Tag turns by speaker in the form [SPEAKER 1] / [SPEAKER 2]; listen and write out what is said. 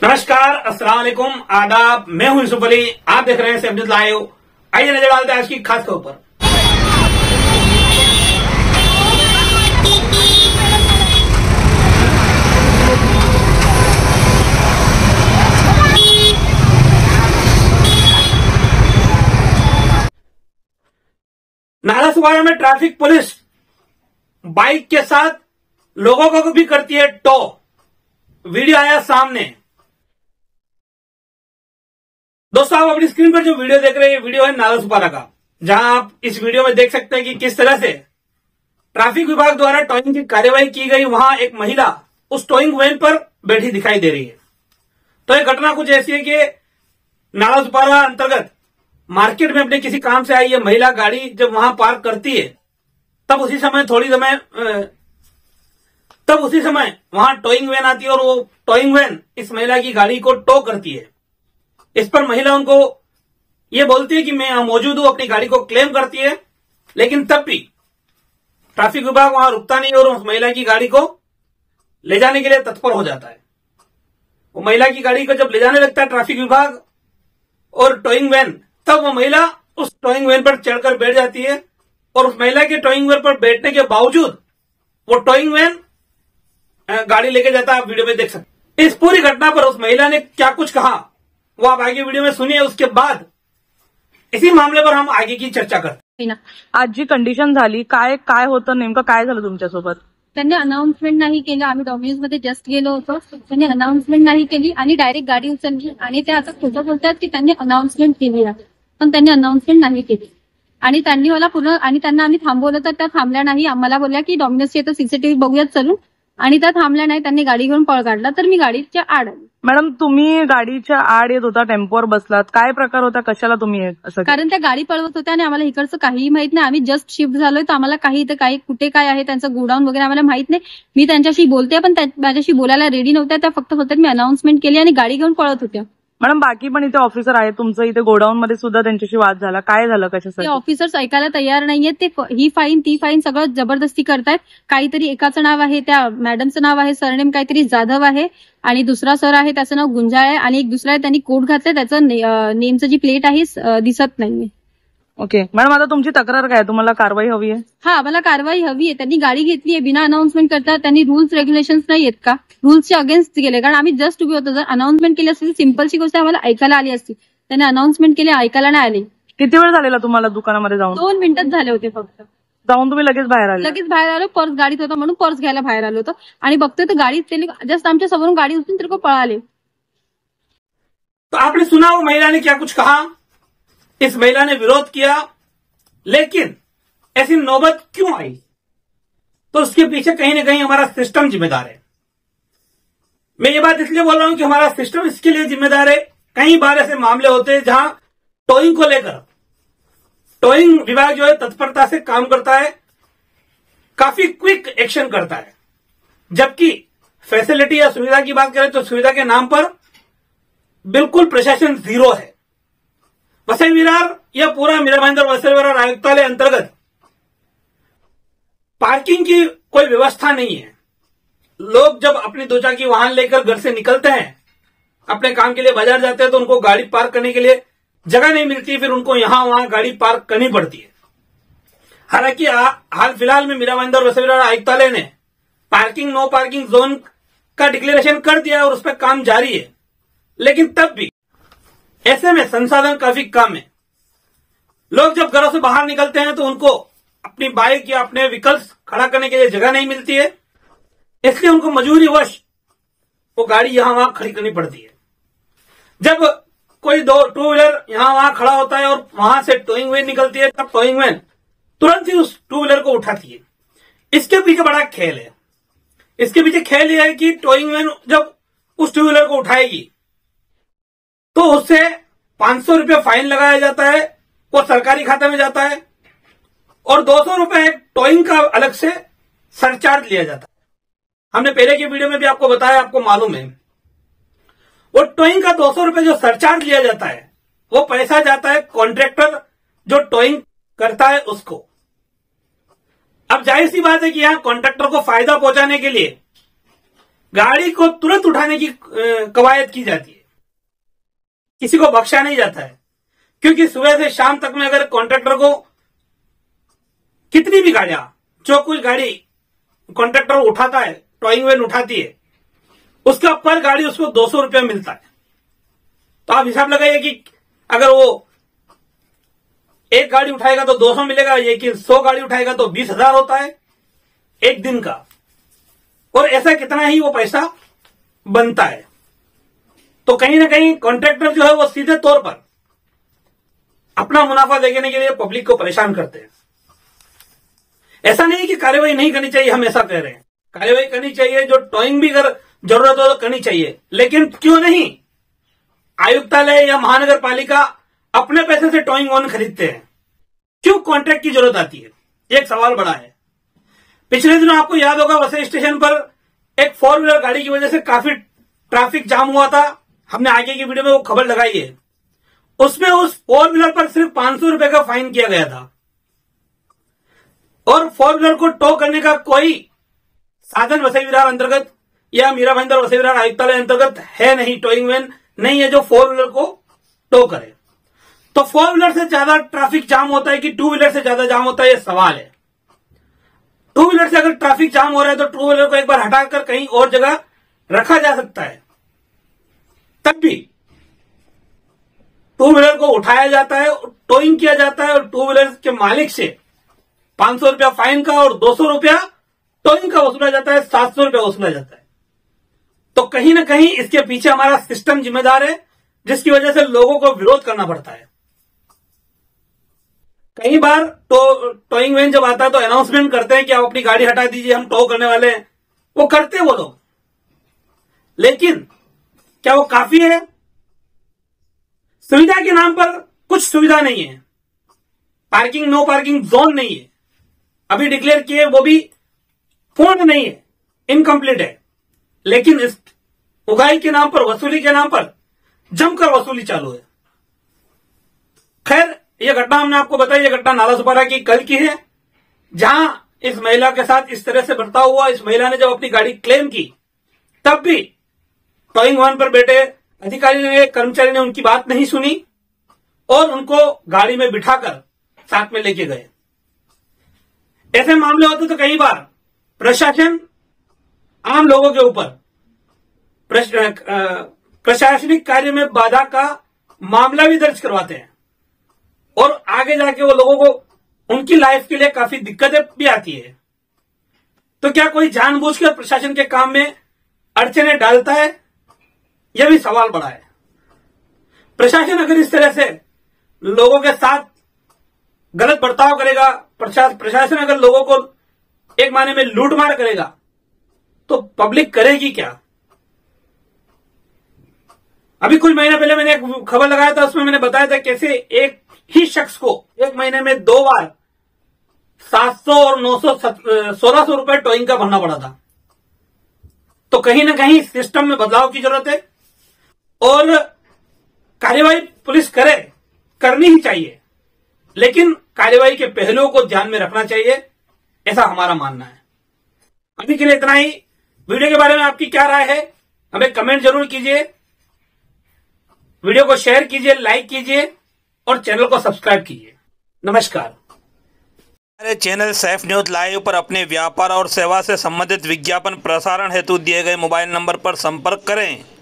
[SPEAKER 1] नमस्कार, अस्सलाम वालेकुम, आदाब। मैं हूं यूसुफ अली, आप देख रहे हैं सेफ न्यूज़ लाइव। आइए नजर डालते हैं आज की खास खबर पर। नालासोपारा में ट्रैफिक पुलिस बाइक के साथ लोगों को भी करती है टो। वीडियो आया सामने। दोस्तों, आप अपनी स्क्रीन पर जो वीडियो देख रहे हैं, वीडियो है नालासोपारा का, जहां आप इस वीडियो में देख सकते हैं कि किस तरह से ट्रैफिक विभाग द्वारा टोइंग की कार्यवाही की गई। वहां एक महिला उस टोइंग वैन पर बैठी दिखाई दे रही है। तो यह घटना कुछ ऐसी है कि नालासोपारा अंतर्गत मार्केट में अपने किसी काम से आई ये महिला गाड़ी जब वहां पार्क करती है, तब उसी समय वहां टोइंग वैन आती है और वो टोइंग वैन इस महिला की गाड़ी को टो करती है। इस पर महिला उनको ये बोलती है कि मैं यहां मौजूद हूं, अपनी गाड़ी को क्लेम करती है। लेकिन तब भी ट्रैफिक विभाग वहां रुकता नहीं और उस महिला की गाड़ी को ले जाने के लिए तत्पर हो जाता है। वो महिला की गाड़ी को जब ले जाने लगता है ट्रैफिक विभाग और टोइंग वैन, तब वो महिला उस टोइंग वैन पर चढ़कर बैठ जाती है और उस महिला के टोइंग वैन पर बैठने के बावजूद वो टोइंग वैन गाड़ी लेके जाता है। आप वीडियो में देख सकते। इस पूरी घटना पर उस महिला ने क्या कुछ कहा वो आप आगे वीडियो में सुनिए। उसके बाद इसी मामले पर हम आगे की चर्चा करते।
[SPEAKER 2] आज जी कंडिशन झाली, काय काय होतं, नेमकं काय झालं तुमच्यासोबत?
[SPEAKER 3] त्यांनी अनाउन्समेंट नाही केलं. आम्ही डॉमिनोज मध्ये जस्ट गेलो होतो. त्यांनी अनाउन्समेंट नाही केली आणि डायरेक्ट गाडी उचलली आणि ते आता खोटं बोलतात की त्यांनी अनाउन्समेंट केली आहे, पण त्यांनी अनाउन्समेंट नाही केली. आणि त्यांनी मला त्यांना आम्ही थांबवलं तर त्या थांबल्या नाही. आम्हाला बोलल्या की डॉमिनोजच्या इथं सीसीटीव्ही बघूयात चलून, आणि त्या थांबल्या नाही. त्यांनी गाडी घेऊन पळ काढला, तर मी गाडीच्या आड आली.
[SPEAKER 2] मॅडम, तुम्ही गाडीच्या आड येत होता, टेम्पोवर बसलात, काय प्रकार होता, कशाला तुम्ही असं?
[SPEAKER 3] कारण त्या गाडी पळवत होत्या आणि आम्हाला इकडचं काहीही माहित नाही. आम्ही जस्ट शिफ्ट झालोय, तर आम्हाला काही इथं काही कुठे काय आहे त्यांचं गोडाऊन वगैरे आम्हाला माहित नाही. मी त्यांच्याशी बोलते, पण माझ्याशी बोलायला रेडी नव्हत्या. त्या फक्त होत्या मी अनाउन्समेंट केली आणि गाडी घेऊन पळत होत्या.
[SPEAKER 2] मॅडम, बाकी पण इथे ऑफिसर आहे तुमचं, इथे गोडाऊन मध्ये सुद्धा त्यांच्याशी वाद झाला, काय झालं, कशासाठी?
[SPEAKER 3] ते ऑफिसर्स ऐकायला तयार नाहीयेत. ते ही फाईन ती फाईन सगळं जबरदस्ती करतायत. काहीतरी एकाचं नाव आहे, त्या मॅडमचं नाव आहे, सरनेम काहीतरी जाधव आहे, आणि दुसरा सर आहे त्याचं नाव गुंजाळ आहे, आणि एक दुसरा आहे त्यांनी कोट घातलाय, त्याचं नेमचं जी प्लेट आहे दिसत नाहीये.
[SPEAKER 2] ओके मॅडम, आता तुमची तक्रार काय, तुम्हाला कारवाई हवी आहे?
[SPEAKER 3] हा, आम्हाला कारवाई हवी आहे. त्यांनी गाडी घेतली आहे बिना अनाउन्समेंट करता. त्यांनी रूल्स रेग्युलेशन्स नाही आहेत का? रूल्सच्या अगेन्स्ट गेले. कारण आम्ही जस्ट उभे होतो. जर अनाउन्समेंट केली असती सिंपलची गोष्ट आम्हाला ऐकायला आली असती. त्यांनी अनाउन्समेंट केली, ऐकायला नाही आली.
[SPEAKER 2] किती वेळ झालेला तुम्हाला दुकानामध्ये जाऊन?
[SPEAKER 3] 2 मिनिटच झाले होते फक्त.
[SPEAKER 2] जाऊन तुम्ही लगेच बाहेर आले?
[SPEAKER 3] लगेच बाहेर आलो. पर्स गाडीत होता म्हणून पर्स घ्यायला बाहेर आलो होतो, आणि बघतोय तर गाडीत जस्ट आमच्या समोरून गाडी उचलून तिरको पळाले.
[SPEAKER 1] तो आपने सुना वो महिला ने क्या कुछ कहा। इस महिला ने विरोध किया, लेकिन ऐसी नौबत क्यों आई? तो उसके पीछे कहीं ना कहीं हमारा सिस्टम जिम्मेदार है। मैं ये बात इसलिए बोल रहा हूं कि हमारा सिस्टम इसके लिए जिम्मेदार है। कई बार ऐसे मामले होते हैं जहां टोइंग को लेकर टोइंग विभाग जो है तत्परता से काम करता है, काफी क्विक एक्शन करता है, जबकि फैसिलिटी या सुविधा की बात करें तो सुविधा के नाम पर बिल्कुल प्रशासन जीरो है। वसई विरार या पूरा मीरा भाईंदर वसई विरार आयुक्तालय अंतर्गत पार्किंग की कोई व्यवस्था नहीं है। लोग जब अपनी दोचाकी वाहन लेकर घर से निकलते हैं, अपने काम के लिए बाजार जाते हैं, तो उनको गाड़ी पार्क करने के लिए जगह नहीं मिलती, फिर उनको यहां वहां गाड़ी पार्क करनी पड़ती है। हालांकि हाल फिलहाल में मीरा भाईंदर वसई विरार आयुक्तालय ने पार्किंग नो पार्किंग जोन का डिक्लेरेशन कर दिया और उस पर काम जारी है, लेकिन तब भी ऐसे में संसाधन काफी कम है। लोग जब घरों से बाहर निकलते हैं तो उनको अपनी बाइक या अपने व्हीकल्स खड़ा करने के लिए जगह नहीं मिलती है, इसलिए उनको मजबूरीवश वो गाड़ी यहां वहां खड़ी करनी पड़ती है। जब कोई 2 टू व्हीलर यहां वहां खड़ा होता है और वहां से टोइंग वैन निकलती है, तब टोइंग वैन तुरंत ही उस टू व्हीलर को उठाती है। इसके पीछे बड़ा खेल है। इसके पीछे खेल यह है कि टोइंग वैन जब उस टू व्हीलर को उठाएगी तो उससे 500 रुपये फाइन लगाया जाता है, वो सरकारी खाते में जाता है, और 200 रुपये टोइंग का अलग से सरचार्ज लिया जाता है। हमने पहले की वीडियो में भी आपको बताया, आपको मालूम है। वो टोइंग का 200 रुपये जो सरचार्ज लिया जाता है, वो पैसा जाता है कॉन्ट्रैक्टर जो टोइंग करता है उसको। अब जाहिर सी बात है कि यहां कॉन्ट्रैक्टर को फायदा पहुंचाने के लिए गाड़ी को तुरंत उठाने की कवायद की जाती है। किसी को बख्शा नहीं जाता है, क्योंकि सुबह से शाम तक में अगर कॉन्ट्रैक्टर को कितनी भी गाड़ियां, जो कोई गाड़ी कॉन्ट्रैक्टर उठाता है, टॉइंग वैन उठाती है, उसका पर गाड़ी उसको 200 रुपया मिलता है। तो आप हिसाब लगाइए कि अगर वो एक गाड़ी उठाएगा तो 200 मिलेगा, ये कि 100 गाड़ी उठाएगा तो 20,000 होता है एक दिन का, और ऐसा कितना ही वो पैसा बनता है। तो कहीं ना कहीं कॉन्ट्रैक्टर जो है वो सीधे तौर पर अपना मुनाफा देखने के लिए पब्लिक को परेशान करते हैं। ऐसा नहीं कि कार्रवाई नहीं करनी चाहिए, हम ऐसा कह रहे हैं, कार्रवाई करनी चाहिए, जो टॉइंग भी अगर जरूरत हो तो करनी चाहिए, लेकिन क्यों नहीं आयुक्तालय या महानगर पालिका अपने पैसे से टॉइंग वैन खरीदते हैं, क्यों कॉन्ट्रैक्ट की जरूरत आती है? एक सवाल बड़ा है। पिछले दिनों आपको याद होगा वसई स्टेशन पर एक 4 व्हीलर गाड़ी की वजह से काफी ट्रैफिक जाम हुआ था, हमने आगे की वीडियो में वो खबर लगाई है। उसमें उस 4 व्हीलर पर सिर्फ 500 रुपए का फाइन किया गया था, और 4 व्हीलर को टो करने का कोई साधन वसई विरार अंतर्गत या मीरा भाईंदर वसई विरार आयुक्तालय अंतर्गत है नहीं, टोइंग वैन नहीं है जो 4 व्हीलर को टो करे। तो 4 व्हीलर से ज्यादा ट्रैफिक जाम होता है कि 2 व्हीलर से ज्यादा जाम होता है, यह सवाल है। 2 व्हीलर से अगर ट्रैफिक जाम हो रहा है तो 2 व्हीलर को एक बार हटाकर कहीं और जगह रखा जा सकता है, तब भी 2 व्हीलर को उठाया जाता है, टोइंग किया जाता है, और 2 व्हीलर के मालिक से 500 रुपया फाइन का और 200 रुपया टोइंग का वसूला जाता है, 700 रुपया वसूला जाता है। तो कहीं ना कहीं इसके पीछे हमारा सिस्टम जिम्मेदार है, जिसकी वजह से लोगों को विरोध करना पड़ता है। कई बार टोइंग वैन जब आता है तो अनाउंसमेंट करते हैं कि आप अपनी गाड़ी हटा दीजिए, हम टो करने वाले हैं, वो करते हैं वो लोग, लेकिन क्या वो काफी है? सुविधा के नाम पर कुछ सुविधा नहीं है, पार्किंग नो पार्किंग जोन नहीं है, अभी डिक्लेयर किए वो भी पूर्ण नहीं है, इनकम्प्लीट है, लेकिन इस उगाही के नाम पर, वसूली के नाम पर जमकर वसूली चालू है। खैर, यह घटना हमने आपको बताई, यह घटना नालासोपारा की कल की है, जहां इस महिला के साथ इस तरह से बर्ताव हुआ। इस महिला ने जब अपनी गाड़ी क्लेम की तब भी टोइंग वैन पर बैठे अधिकारी ने, कर्मचारी ने उनकी बात नहीं सुनी और उनको गाड़ी में बिठाकर साथ में लेके गए। ऐसे मामले होते तो कई बार प्रशासन आम लोगों के ऊपर प्रशासनिक कार्य में बाधा का मामला भी दर्ज करवाते हैं, और आगे जाके वो लोगों को उनकी लाइफ के लिए काफी दिक्कतें भी आती है। तो क्या कोई जानबूझकर प्रशासन के काम में अड़चने डालता है? यह भी सवाल बड़ा है। प्रशासन अगर इस तरह से लोगों के साथ गलत बर्ताव करेगा, प्रशासन अगर लोगों को एक मायने में लूटमार करेगा, तो पब्लिक करेगी क्या? अभी कुछ महीने पहले मैंने एक खबर लगाया था, उसमें मैंने बताया था कैसे एक ही शख्स को एक महीने में 2 बार 700 और 900 1600 रुपए टोइंग का भरना पड़ा था। तो कहीं ना कहीं सिस्टम में बदलाव की जरूरत है, और कार्यवाही पुलिस करनी ही चाहिए, लेकिन कार्यवाही के पहलुओं को ध्यान में रखना चाहिए, ऐसा हमारा मानना है। अभी के लिए इतना ही। वीडियो के बारे में आपकी क्या राय है, हमें कमेंट जरूर कीजिए, वीडियो को शेयर कीजिए, लाइक कीजिए और चैनल को सब्सक्राइब कीजिए। नमस्कार।
[SPEAKER 4] हमारे चैनल सैफ न्यूज लाइव पर अपने व्यापार और सेवा से संबंधित विज्ञापन प्रसारण हेतु दिए गए मोबाइल नंबर पर संपर्क करें।